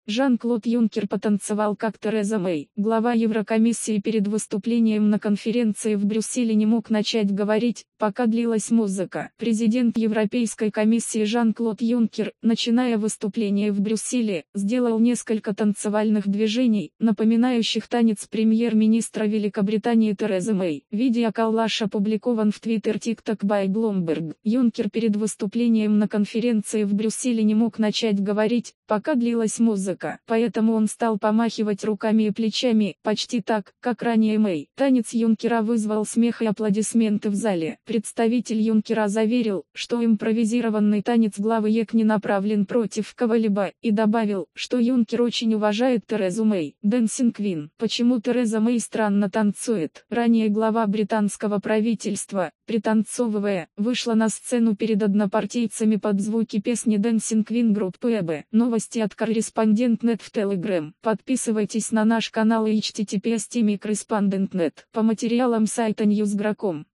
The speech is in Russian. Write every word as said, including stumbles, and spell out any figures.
Жан-Клод Юнкер потанцевал как Тереза Мэй. Глава Еврокомиссии перед выступлением на конференции в Брюсселе не мог начать говорить, пока длилась музыка. Президент Европейской комиссии Жан-Клод Юнкер, начиная выступление в Брюсселе, сделал несколько танцевальных движений, напоминающих танец премьер-министра Великобритании Терезы Мэй. Видеоколлаж опубликован в Twitter TikTok by Bloomberg. Юнкер перед выступлением на конференции в Брюсселе не мог начать говорить, пока длилась музыка. Поэтому он стал помахивать руками и плечами, почти так, как ранее Мэй. Танец Юнкера вызвал смех и аплодисменты в зале. Представитель Юнкера заверил, что импровизированный танец главы ЕК не направлен против кого-либо, и добавил, что Юнкер очень уважает Терезу Мэй. Dancing Queen. Почему Тереза Мэй странно танцует? Ранее глава британского правительства, пританцовывая, вышла на сцену перед однопартийцами под звуки песни Dancing Queen группы ЭБ. Новости от Корреспондент точка нет в Telegram. Подписывайтесь на наш канал и эйч ти ти пи эс точка корреспондент точка нет по материалам сайта ньюс точка гром.